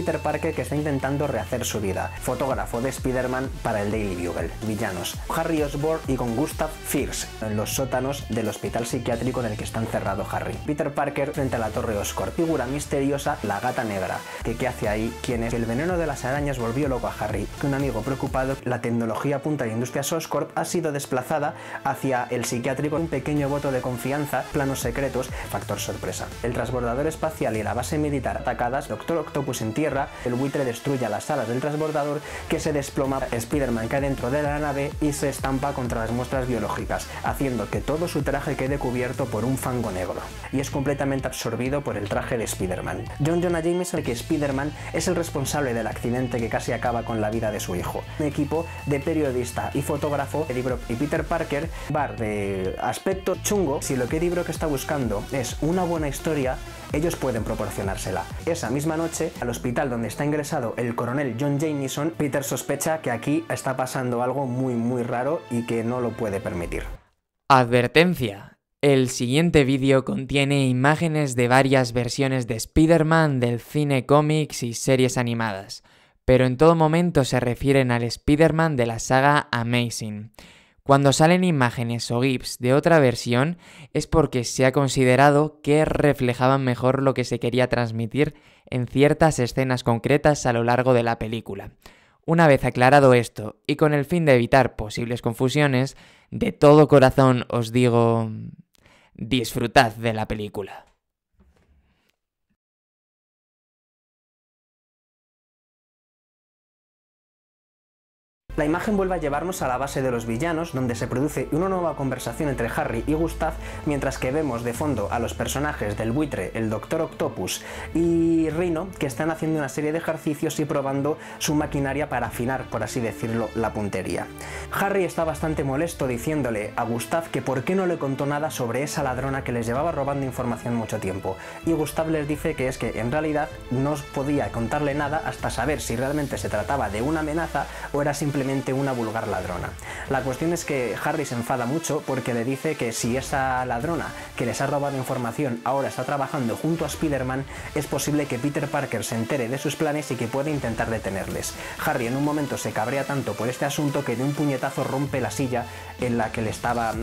Peter Parker que está intentando rehacer su vida, fotógrafo de Spider-Man para el Daily Bugle. Villanos: Harry Osborn y con Gustav Fierce en los sótanos del hospital psiquiátrico en el que está encerrado Harry. Peter Parker frente a la Torre Oscorp. Figura misteriosa: la Gata Negra. ¿Qué hace ahí? ¿Quién es? El veneno de las arañas volvió loco a Harry. Que un amigo preocupado, la tecnología punta de Industrias Oscorp ha sido desplazada hacia el psiquiátrico. Un pequeño voto de confianza, planos secretos, factor sorpresa. El transbordador espacial y la base militar atacadas, Doctor Octopus en tierra, el buitre destruye las alas del transbordador que se desploma, Spider-Man cae dentro de la nave y se estampa contra las muestras biológicas, haciendo que todo su traje quede cubierto por un fango negro. Y es completamente absorbido por el traje de Spider-Man. John Jonah Jameson, que Spider-Man es el responsable del accidente que casi acaba con la vida de su hijo. Un equipo de periodista y fotógrafo, Eddie Brock y Peter Parker, bar de aspecto chungo. Si lo que Eddie Brock está buscando es una buena historia, ellos pueden proporcionársela. Esa misma noche, al hospital donde está ingresado el coronel John Jameson, Peter sospecha que aquí está pasando algo muy raro y que no lo puede permitir. Advertencia: el siguiente vídeo contiene imágenes de varias versiones de Spider-Man del cine, cómics y series animadas, pero en todo momento se refieren al Spider-Man de la saga Amazing. Cuando salen imágenes o GIFs de otra versión es porque se ha considerado que reflejaban mejor lo que se quería transmitir en ciertas escenas concretas a lo largo de la película. Una vez aclarado esto, y con el fin de evitar posibles confusiones, de todo corazón os digo: disfrutad de la película. La imagen vuelve a llevarnos a la base de los villanos, donde se produce una nueva conversación entre Harry y Gustav, mientras que vemos de fondo a los personajes del buitre, el Doctor Octopus y Rhino, que están haciendo una serie de ejercicios y probando su maquinaria para afinar, por así decirlo, la puntería. Harry está bastante molesto diciéndole a Gustav que por qué no le contó nada sobre esa ladrona que les llevaba robando información mucho tiempo, y Gustav les dice que es que en realidad no podía contarle nada hasta saber si realmente se trataba de una amenaza o era simplemente una vulgar ladrona. La cuestión es que Harry se enfada mucho porque le dice que si esa ladrona que les ha robado información ahora está trabajando junto a Spider-Man, es posible que Peter Parker se entere de sus planes y que pueda intentar detenerles. Harry en un momento se cabrea tanto por este asunto que de un puñetazo rompe la silla en la que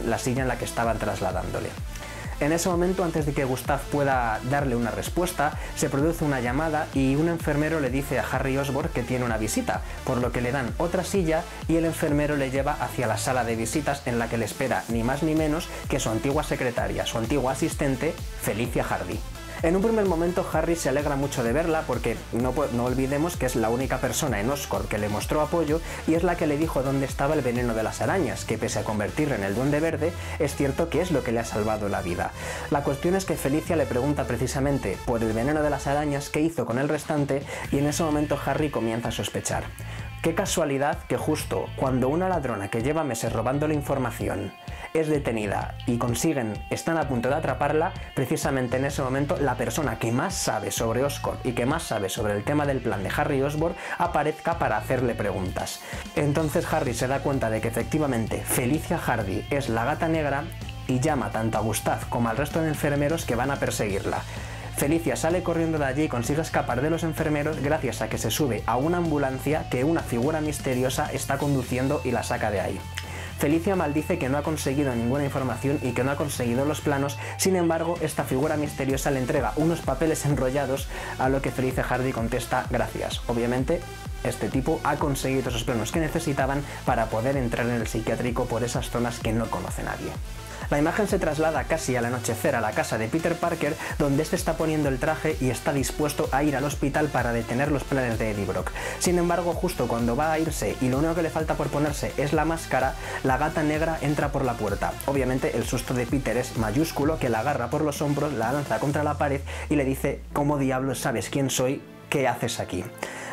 estaban trasladándole. En ese momento, antes de que Gustav pueda darle una respuesta, se produce una llamada y un enfermero le dice a Harry Osborn que tiene una visita, por lo que le dan otra silla y el enfermero le lleva hacia la sala de visitas en la que le espera ni más ni menos que su antigua secretaria, su antigua asistente, Felicia Hardy. En un primer momento Harry se alegra mucho de verla porque no olvidemos que es la única persona en Oscorp que le mostró apoyo y es la que le dijo dónde estaba el veneno de las arañas, que pese a convertirle en el Duende Verde, es cierto que es lo que le ha salvado la vida. La cuestión es que Felicia le pregunta precisamente por el veneno de las arañas, qué hizo con el restante, y en ese momento Harry comienza a sospechar. Qué casualidad que justo cuando una ladrona que lleva meses robando la información es detenida y están a punto de atraparla, precisamente en ese momento la persona que más sabe sobre Oscorp y que más sabe sobre el tema del plan de Harry Osborn aparezca para hacerle preguntas. Entonces Harry se da cuenta de que efectivamente Felicia Hardy es la Gata Negra y llama tanto a Gustav como al resto de enfermeros que van a perseguirla. Felicia sale corriendo de allí y consigue escapar de los enfermeros gracias a que se sube a una ambulancia que una figura misteriosa está conduciendo y la saca de ahí. Felicia maldice que no ha conseguido ninguna información y que no ha conseguido los planos, sin embargo esta figura misteriosa le entrega unos papeles enrollados, a lo que Felicia Hardy contesta gracias. Obviamente este tipo ha conseguido esos planos que necesitaban para poder entrar en el psiquiátrico por esas zonas que no conoce nadie. La imagen se traslada casi al anochecer a la casa de Peter Parker, donde este está poniendo el traje y está dispuesto a ir al hospital para detener los planes de Eddie Brock. Sin embargo, justo cuando va a irse y lo único que le falta por ponerse es la máscara, la Gata Negra entra por la puerta. Obviamente el susto de Peter es mayúsculo, que la agarra por los hombros, la lanza contra la pared y le dice: ¿cómo diablos sabes quién soy? ¿Qué haces aquí?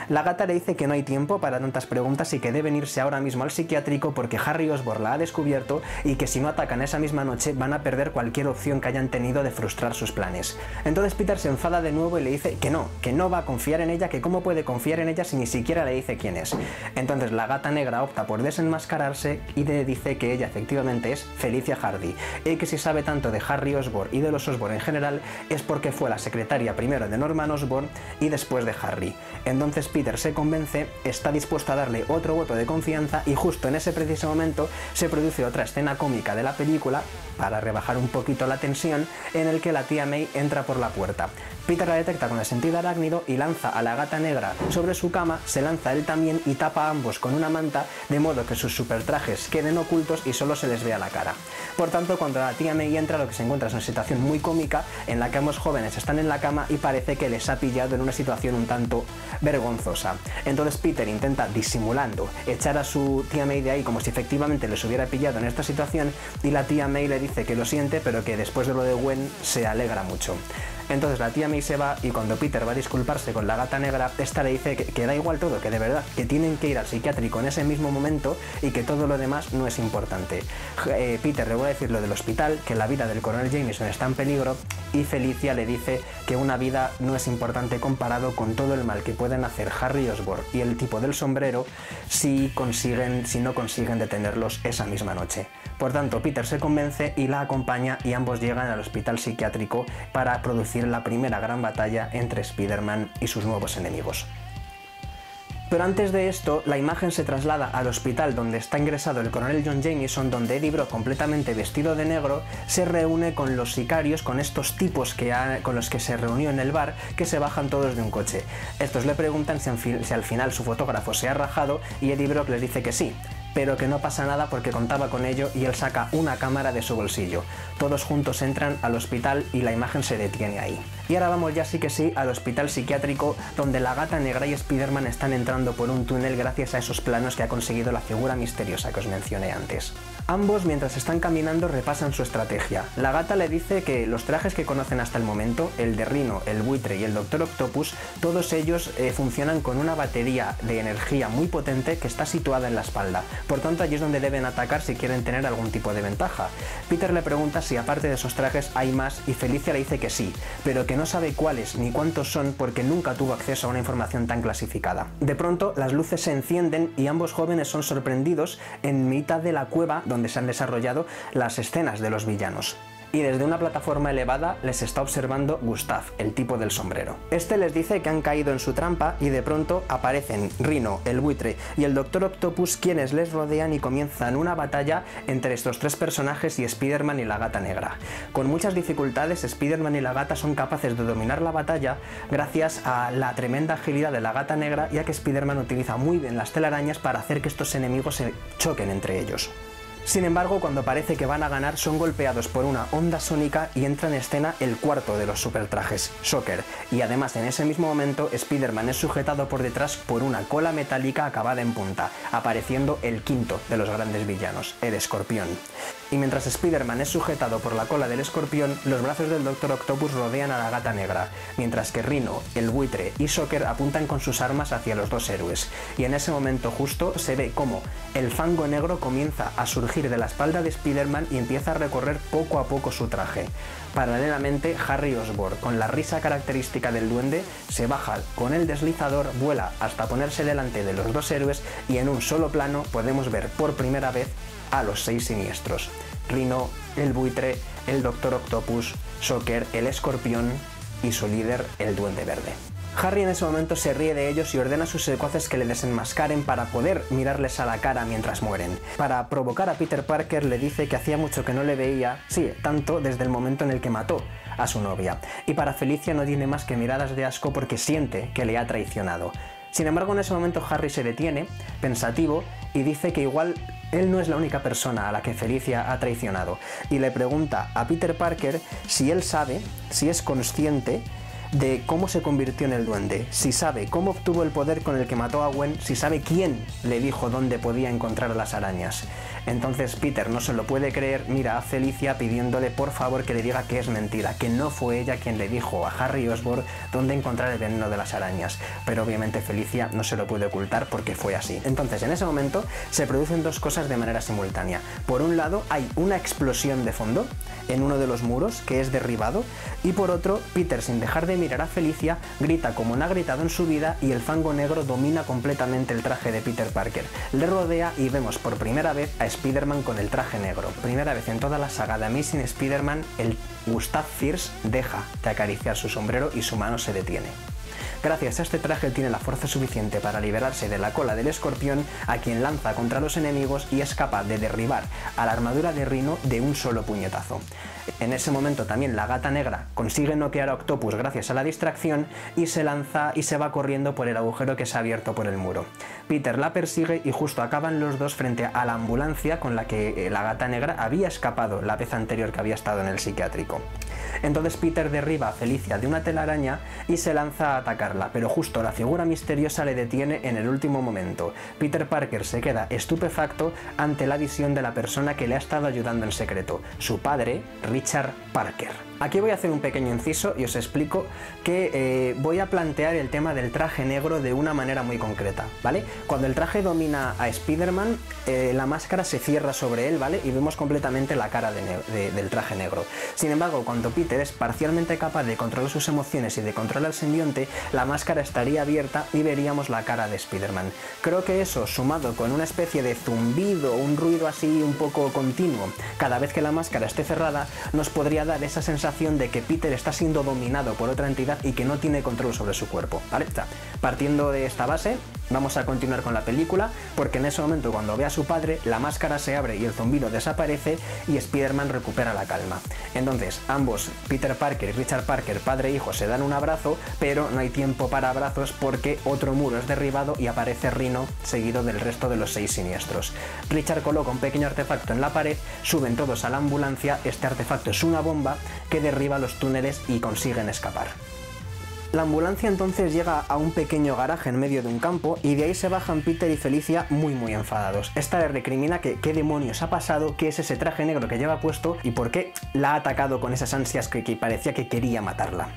La gata le dice que no hay tiempo para tantas preguntas y que deben irse ahora mismo al psiquiátrico porque Harry Osborn la ha descubierto y que si no atacan esa misma noche van a perder cualquier opción que hayan tenido de frustrar sus planes. Entonces Peter se enfada de nuevo y le dice que no va a confiar en ella, que cómo puede confiar en ella si ni siquiera le dice quién es. Entonces la gata negra opta por desenmascararse y le dice que ella efectivamente es Felicia Hardy y que si sabe tanto de Harry Osborn y de los Osborn en general es porque fue la secretaria primero de Norman Osborn y después de Harry. Entonces Peter se convence, está dispuesto a darle otro voto de confianza y justo en ese preciso momento se produce otra escena cómica de la película para rebajar un poquito la tensión en el que la tía May entra por la puerta. Peter la detecta con el sentido arácnido y lanza a la gata negra sobre su cama, se lanza él también y tapa a ambos con una manta de modo que sus supertrajes queden ocultos y solo se les vea la cara. Por tanto, cuando la tía May entra lo que se encuentra es una situación muy cómica en la que ambos jóvenes están en la cama y parece que les ha pillado en una situación un tanto vergonzosa. Entonces Peter intenta, disimulando, echar a su tía May de ahí como si efectivamente les hubiera pillado en esta situación y la tía May le dice que lo siente pero que después de lo de Gwen se alegra mucho. Entonces la tía May se va y cuando Peter va a disculparse con la gata negra, esta le dice que da igual todo, que de verdad, que tienen que ir al psiquiátrico en ese mismo momento y que todo lo demás no es importante. Peter le vuelve a decir lo del hospital, que la vida del coronel Jameson está en peligro y Felicia le dice que una vida no es importante comparado con todo el mal que pueden hacer Harry Osborn y el tipo del sombrero si no consiguen detenerlos esa misma noche. Por tanto, Peter se convence y la acompaña y ambos llegan al hospital psiquiátrico para producir la primera gran batalla entre Spider-Man y sus nuevos enemigos. Pero antes de esto, la imagen se traslada al hospital donde está ingresado el coronel John Jameson, donde Eddie Brock, completamente vestido de negro, se reúne con los sicarios, con estos tipos con los que se reunió en el bar, que se bajan todos de un coche. Estos le preguntan si al final su fotógrafo se ha rajado y Eddie Brock les dice que sí, pero que no pasa nada porque contaba con ello y él saca una cámara de su bolsillo. Todos juntos entran al hospital y la imagen se detiene ahí. Y ahora vamos ya sí que sí al hospital psiquiátrico donde la gata negra y Spider-Man están entrando por un túnel gracias a esos planos que ha conseguido la figura misteriosa que os mencioné antes. Ambos, mientras están caminando, repasan su estrategia. La gata le dice que los trajes que conocen hasta el momento, el de Rhino, el buitre y el Doctor Octopus, todos ellos funcionan con una batería de energía muy potente que está situada en la espalda. Por tanto, allí es donde deben atacar si quieren tener algún tipo de ventaja. Peter le pregunta si aparte de esos trajes hay más y Felicia le dice que sí, pero que no sabe cuáles ni cuántos son porque nunca tuvo acceso a una información tan clasificada. De pronto, las luces se encienden y ambos jóvenes son sorprendidos en mitad de la cueva donde se han desarrollado las escenas de los villanos. Y desde una plataforma elevada les está observando Gustav, el tipo del sombrero. Este les dice que han caído en su trampa y de pronto aparecen Rhino, el buitre y el Doctor Octopus, quienes les rodean y comienzan una batalla entre estos tres personajes y Spider-Man y la gata negra. Con muchas dificultades, Spider-Man y la gata son capaces de dominar la batalla gracias a la tremenda agilidad de la gata negra, ya que Spider-Man utiliza muy bien las telarañas para hacer que estos enemigos se choquen entre ellos. Sin embargo, cuando parece que van a ganar, son golpeados por una onda sónica y entra en escena el cuarto de los supertrajes, Shocker, y además en ese mismo momento Spider-Man es sujetado por detrás por una cola metálica acabada en punta, apareciendo el quinto de los grandes villanos, el Escorpión. Y mientras Spider-Man es sujetado por la cola del Escorpión, los brazos del Doctor Octopus rodean a la gata negra, mientras que Rhino, el buitre y Shocker apuntan con sus armas hacia los dos héroes. Y en ese momento justo se ve cómo el fango negro comienza a surgir de la espalda de Spider-Man y empieza a recorrer poco a poco su traje. Paralelamente, Harry Osborn, con la risa característica del duende, se baja con el deslizador, vuela hasta ponerse delante de los dos héroes y en un solo plano podemos ver por primera vez a los 6 siniestros: Rhino, el buitre, el Doctor Octopus, Shocker, el Escorpión y su líder, el Duende Verde. Harry en ese momento se ríe de ellos y ordena a sus secuaces que le desenmascaren para poder mirarles a la cara mientras mueren. Para provocar a Peter Parker le dice que hacía mucho que no le veía, sí, tanto desde el momento en el que mató a su novia. Y para Felicia no tiene más que miradas de asco porque siente que le ha traicionado. Sin embargo, en ese momento Harry se detiene, pensativo, y dice que igual él no es la única persona a la que Felicia ha traicionado. Y le pregunta a Peter Parker si él sabe, si es consciente de cómo se convirtió en el duende, si sabe cómo obtuvo el poder con el que mató a Gwen, si sabe quién le dijo dónde podía encontrar las arañas. Entonces Peter no se lo puede creer, mira a Felicia pidiéndole por favor que le diga que es mentira, que no fue ella quien le dijo a Harry Osborn dónde encontrar el veneno de las arañas, pero obviamente Felicia no se lo puede ocultar porque fue así. Entonces en ese momento se producen dos cosas de manera simultánea. Por un lado hay una explosión de fondo en uno de los muros que es derribado, y por otro Peter, sin dejar de mirar a Felicia, grita como no ha gritado en su vida y el fango negro domina completamente el traje de Peter Parker. Le rodea y vemos por primera vez a Spider-Man con el traje negro. Primera vez en toda la saga de Amazing Spider-Man, el Gustav Fierce deja de acariciar su sombrero y su mano se detiene. Gracias a este traje tiene la fuerza suficiente para liberarse de la cola del escorpión, a quien lanza contra los enemigos, y es capaz de derribar a la armadura de Rhino de un solo puñetazo. En ese momento también la Gata Negra consigue noquear a Octopus gracias a la distracción y se lanza y se va corriendo por el agujero que se ha abierto por el muro. Peter la persigue y justo acaban los dos frente a la ambulancia con la que la Gata Negra había escapado la vez anterior que había estado en el psiquiátrico. Entonces Peter derriba a Felicia de una telaraña y se lanza a atacarla, pero justo la figura misteriosa le detiene en el último momento. Peter Parker se queda estupefacto ante la visión de la persona que le ha estado ayudando en secreto, su padre, Richard Parker. Aquí voy a hacer un pequeño inciso y os explico que voy a plantear el tema del traje negro de una manera muy concreta, ¿vale? Cuando el traje domina a Spider-Man, la máscara se cierra sobre él, ¿vale? Y vemos completamente la cara del traje negro. Sin embargo, cuando Peter es parcialmente capaz de controlar sus emociones y de controlar al simbionte, la máscara estaría abierta y veríamos la cara de Spider-Man. Creo que eso, sumado con una especie de zumbido, un ruido así un poco continuo, cada vez que la máscara esté cerrada, nos podría dar esa sensación de que Peter está siendo dominado por otra entidad y que no tiene control sobre su cuerpo, ¿vale? O sea, partiendo de esta base, vamos a continuar con la película, porque en ese momento, cuando ve a su padre, la máscara se abre y el zumbido desaparece y Spider-Man recupera la calma. Entonces, ambos, Peter Parker y Richard Parker, padre e hijo, se dan un abrazo, pero no hay tiempo para abrazos porque otro muro es derribado y aparece Rhino seguido del resto de los 6 siniestros. Richard coloca un pequeño artefacto en la pared, suben todos a la ambulancia, este artefacto es una bomba que derriba los túneles y consiguen escapar. La ambulancia entonces llega a un pequeño garaje en medio de un campo y de ahí se bajan Peter y Felicia muy enfadados. Esta le recrimina que qué demonios ha pasado, qué es ese traje negro que lleva puesto y por qué la ha atacado con esas ansias que parecía que quería matarla.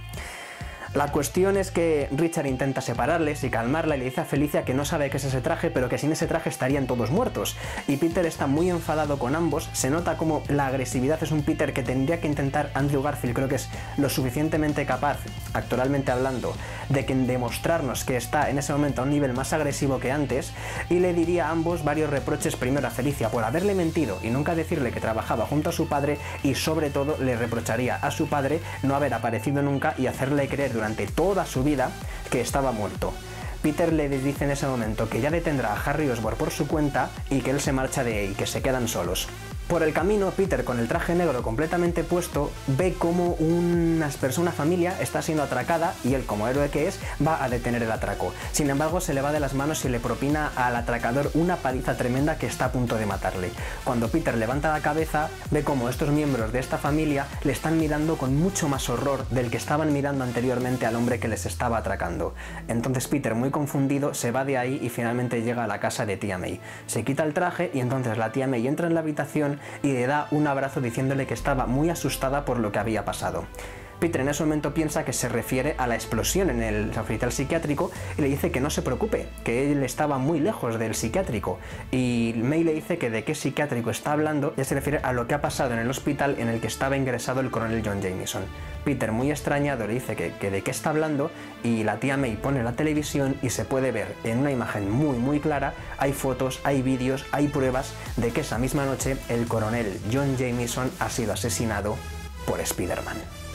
La cuestión es que Richard intenta separarles y calmarla y le dice a Felicia que no sabe qué es ese traje, pero que sin ese traje estarían todos muertos. Y Peter está muy enfadado con ambos, se nota como la agresividad es un Peter que tendría que intentar. Andrew Garfield creo que es lo suficientemente capaz, actoralmente hablando, de demostrarnos que está en ese momento a un nivel más agresivo que antes, y le diría a ambos varios reproches, primero a Felicia por haberle mentido y nunca decirle que trabajaba junto a su padre, y sobre todo le reprocharía a su padre no haber aparecido nunca y hacerle creer durante toda su vida que estaba muerto. Peter le dice en ese momento que ya detendrá a Harry Osborn por su cuenta y que él se marcha de ahí, que se quedan solos. Por el camino, Peter, con el traje negro completamente puesto, ve como una familia está siendo atracada y él, como héroe que es, va a detener el atraco. Sin embargo, se le va de las manos y le propina al atracador una paliza tremenda que está a punto de matarle. Cuando Peter levanta la cabeza, ve como estos miembros de esta familia le están mirando con mucho más horror del que estaban mirando anteriormente al hombre que les estaba atracando. Entonces Peter, muy confundido, se va de ahí y finalmente llega a la casa de tía May. Se quita el traje y entonces la tía May entra en la habitación y le da un abrazo diciéndole que estaba muy asustada por lo que había pasado. Peter en ese momento piensa que se refiere a la explosión en el hospital psiquiátrico y le dice que no se preocupe, que él estaba muy lejos del psiquiátrico, y May le dice que de qué psiquiátrico está hablando y se refiere a lo que ha pasado en el hospital en el que estaba ingresado el coronel John Jameson. Peter, muy extrañado, le dice que de qué está hablando, y la tía May pone la televisión y se puede ver en una imagen muy clara, hay fotos, hay vídeos, hay pruebas de que esa misma noche el coronel John Jameson ha sido asesinado por Spider-Man.